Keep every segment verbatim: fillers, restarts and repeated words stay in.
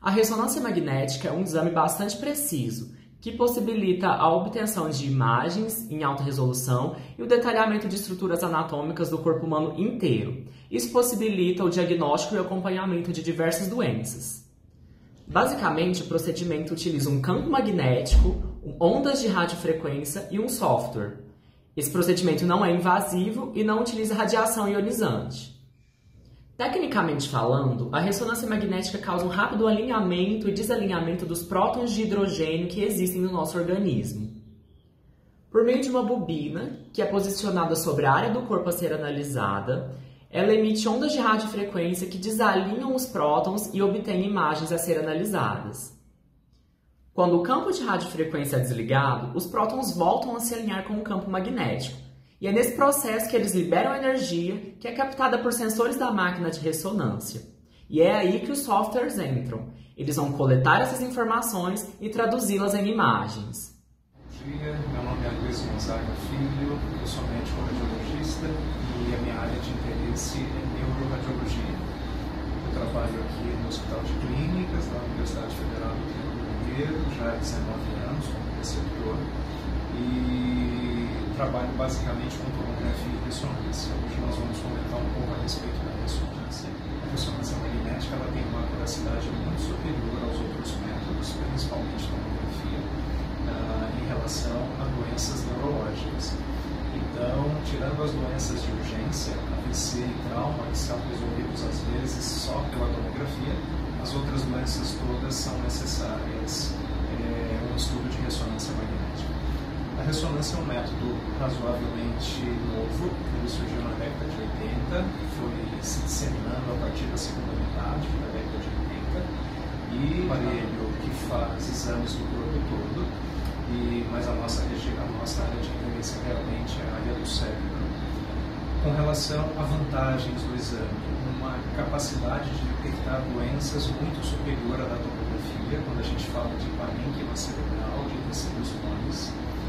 A ressonância magnética é um exame bastante preciso, que possibilita a obtenção de imagens em alta resolução e o detalhamento de estruturas anatômicas do corpo humano inteiro. Isso possibilita o diagnóstico e acompanhamento de diversas doenças. Basicamente, o procedimento utiliza um campo magnético, ondas de radiofrequência e um software. Esse procedimento não é invasivo e não utiliza radiação ionizante. Tecnicamente falando, a ressonância magnética causa um rápido alinhamento e desalinhamento dos prótons de hidrogênio que existem no nosso organismo. Por meio de uma bobina, que é posicionada sobre a área do corpo a ser analisada, ela emite ondas de radiofrequência que desalinham os prótons e obtém imagens a ser analisadas. Quando o campo de radiofrequência é desligado, os prótons voltam a se alinhar com o campo magnético. E é nesse processo que eles liberam energia, que é captada por sensores da máquina de ressonância. E é aí que os softwares entram. Eles vão coletar essas informações e traduzi-las em imagens. Bom dia, meu nome é Luiz Gonzaga Filho, eu sou médico radiologista e a minha área de interesse é neuroradiologia. Eu trabalho aqui no Hospital de Clínicas da Universidade Federal do Rio de Janeiro, já há dezenove anos como preceptor, e trabalho basicamente com tomografia e ressonância. Hoje nós vamos comentar um pouco a respeito da ressonância. A ressonância magnética ela tem uma acuracidade muito superior aos outros métodos, principalmente tomografia, uh, em relação a doenças neurológicas. Então, tirando as doenças de urgência, A V C e trauma, que são resolvidos às vezes só pela tomografia, as outras doenças todas são necessárias é, um estudo de ressonância magnética. A ressonância é um método razoavelmente novo, ele surgiu na década de oitenta, foi se disseminando a partir da segunda metade da década de oitenta, e um aparelho que faz exames do corpo todo, e, mas a nossa, a nossa área de interesse realmente é a área do cérebro. Com relação a vantagens do exame, uma capacidade de detectar doenças muito superior à da tomografia, quando a gente fala de parênquima cerebral, de tecidos moles,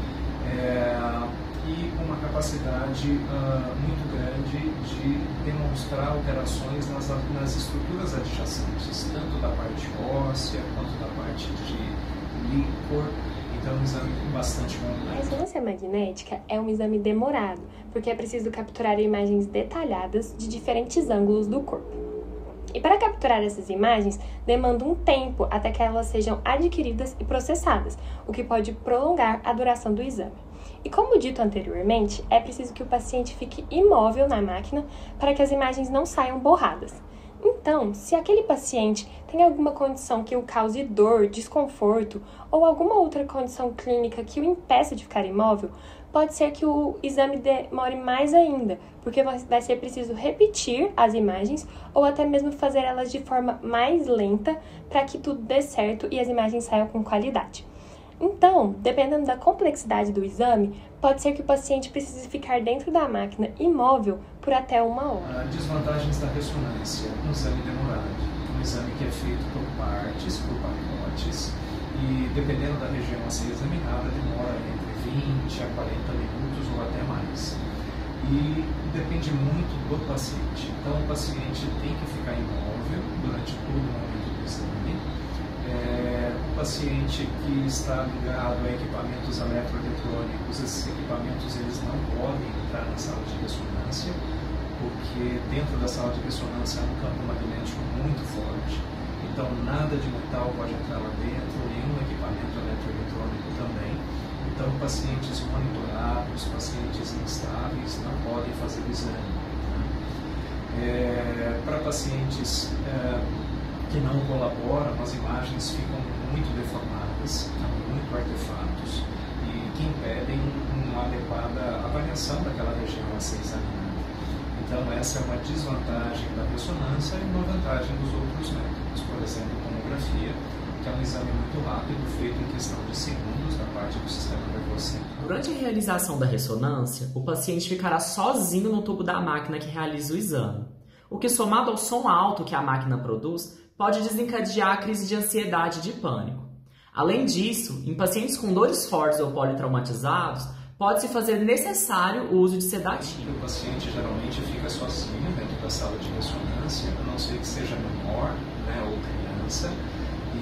É, e com uma capacidade uh, muito grande de demonstrar alterações nas, nas estruturas adjacentes, tanto da parte óssea quanto da parte de líquor. Então é um exame bastante completo. A ressonância magnética é um exame demorado, porque é preciso capturar imagens detalhadas de diferentes ângulos do corpo. E para capturar essas imagens, demanda um tempo até que elas sejam adquiridas e processadas, o que pode prolongar a duração do exame. E como dito anteriormente, é preciso que o paciente fique imóvel na máquina para que as imagens não saiam borradas. Então, se aquele paciente tem alguma condição que o cause dor, desconforto ou alguma outra condição clínica que o impeça de ficar imóvel, pode ser que o exame demore mais ainda, porque vai ser preciso repetir as imagens ou até mesmo fazer elas de forma mais lenta para que tudo dê certo e as imagens saiam com qualidade. Então, dependendo da complexidade do exame, pode ser que o paciente precise ficar dentro da máquina imóvel por até uma hora. Desvantagens da ressonância: um exame demorado, um exame que é feito por partes, por pacotes, e dependendo da região a ser examinada, demora entre vinte a quarenta minutos ou até mais. E depende muito do paciente. Então, o paciente tem que ficar imóvel durante todo o momento do exame. É, o paciente que está ligado a equipamentos eletroeletrônicos, esses equipamentos eles não podem entrar na sala de ressonância, porque dentro da sala de ressonância há um campo magnético muito forte. Então, nada de metal pode entrar lá dentro, nenhum equipamento eletroeletrônico também. Então, pacientes monitorados, pacientes instáveis não podem fazer o exame. Né? É, para pacientes é, que não colaboram, as imagens ficam muito deformadas, muito artefatos, e que impedem uma adequada avaliação daquela região a ser examinada. Então, essa é uma desvantagem da ressonância e uma vantagem dos outros métodos, por exemplo, tomografia, que é um exame muito rápido, feito em questão de segundos da parte do sistema nervoso central. Durante a realização da ressonância, o paciente ficará sozinho no tubo da máquina que realiza o exame, o que, somado ao som alto que a máquina produz, pode desencadear a crise de ansiedade e de pânico. Além disso, em pacientes com dores fortes ou politraumatizados, pode-se fazer necessário o uso de sedativo. O paciente geralmente fica sozinho dentro da sala de ressonância, a não ser que seja menor, né, ou criança,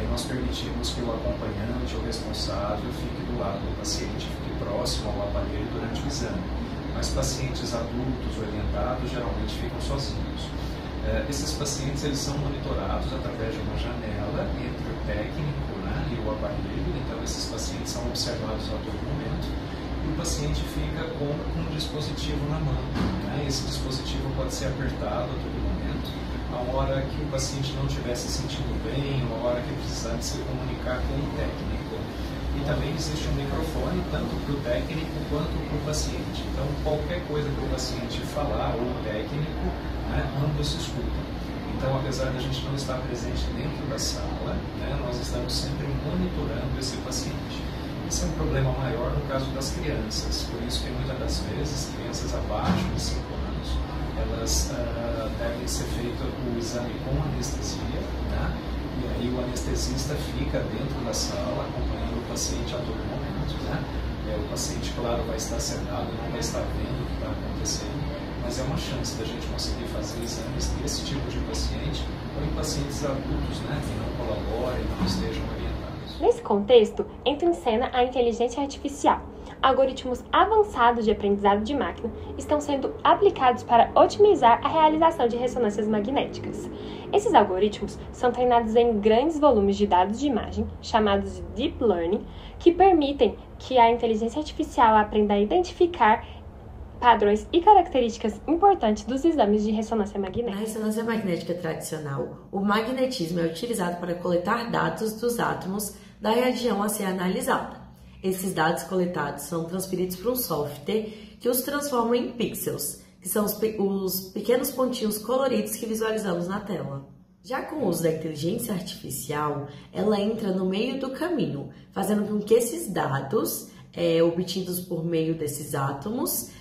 e nós permitimos que o acompanhante ou responsável fique do lado do paciente, fique próximo ao aparelho durante o exame. Mas pacientes adultos orientados geralmente ficam sozinhos. Uh, esses pacientes eles são monitorados através de uma janela entre o técnico, né, e o aparelho, então esses pacientes são observados a todo momento e o paciente fica com um dispositivo na mão. Né? Esse dispositivo pode ser apertado a todo momento, a hora que o paciente não estiver se sentindo bem, ou a hora que precisar de se comunicar com o técnico. E também existe um microfone tanto para o técnico quanto para o paciente. Então qualquer coisa que o paciente falar ou o técnico, né, ambos escutam. Então, apesar de a gente não estar presente dentro da sala, né, nós estamos sempre monitorando esse paciente. Esse é um problema maior no caso das crianças, por isso que muitas das vezes crianças abaixo de cinco anos, elas uh, devem ser feito o exame com anestesia, né, e aí o anestesista fica dentro da sala acompanhando o paciente a todo momento. Né. É, o paciente, claro, vai estar sentado, não vai estar vendo o que está acontecendo, mas é uma chance da gente conseguir fazer exames desse tipo de paciente ou em pacientes adultos, né, que não colaborem, não estejam orientados. Nesse contexto, entra em cena a inteligência artificial. Algoritmos avançados de aprendizado de máquina estão sendo aplicados para otimizar a realização de ressonâncias magnéticas. Esses algoritmos são treinados em grandes volumes de dados de imagem, chamados de Deep Learning, que permitem que a inteligência artificial aprenda a identificar padrões e características importantes dos exames de ressonância magnética. Na ressonância magnética tradicional, o magnetismo é utilizado para coletar dados dos átomos da região a ser analisada. Esses dados coletados são transferidos para um software que os transforma em pixels, que são os, pe- os pequenos pontinhos coloridos que visualizamos na tela. Já com o uso da inteligência artificial, ela entra no meio do caminho, fazendo com que esses dados, é, obtidos por meio desses átomos,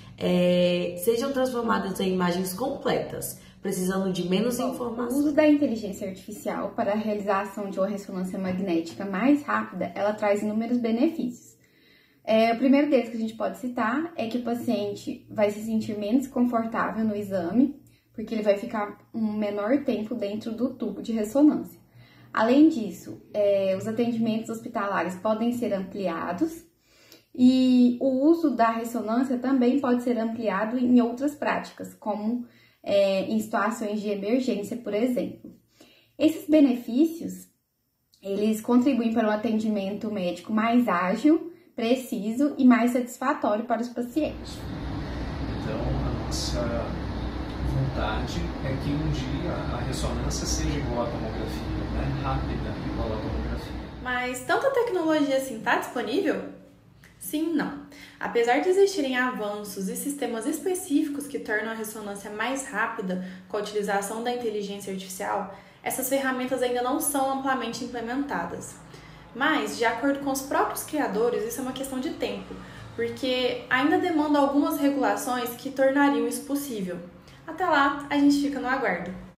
É, sejam transformadas em imagens completas, precisando de menos informação. O uso da inteligência artificial para a realização de uma ressonância magnética mais rápida, ela traz inúmeros benefícios. É, o primeiro deles que a gente pode citar é que o paciente vai se sentir menos confortável no exame, porque ele vai ficar um menor tempo dentro do tubo de ressonância. Além disso, é, os atendimentos hospitalares podem ser ampliados, e o uso da ressonância também pode ser ampliado em outras práticas, como é, em situações de emergência, por exemplo. Esses benefícios, eles contribuem para um atendimento médico mais ágil, preciso e mais satisfatório para os pacientes. Então, a nossa vontade é que um dia a ressonância seja igual à tomografia, né? Rápida, igual à tomografia. Mas tanta tecnologia assim está disponível? Sim, não. Apesar de existirem avanços e sistemas específicos que tornam a ressonância mais rápida com a utilização da inteligência artificial, essas ferramentas ainda não são amplamente implementadas. Mas, de acordo com os próprios criadores, isso é uma questão de tempo, porque ainda demanda algumas regulações que tornariam isso possível. Até lá, a gente fica no aguardo.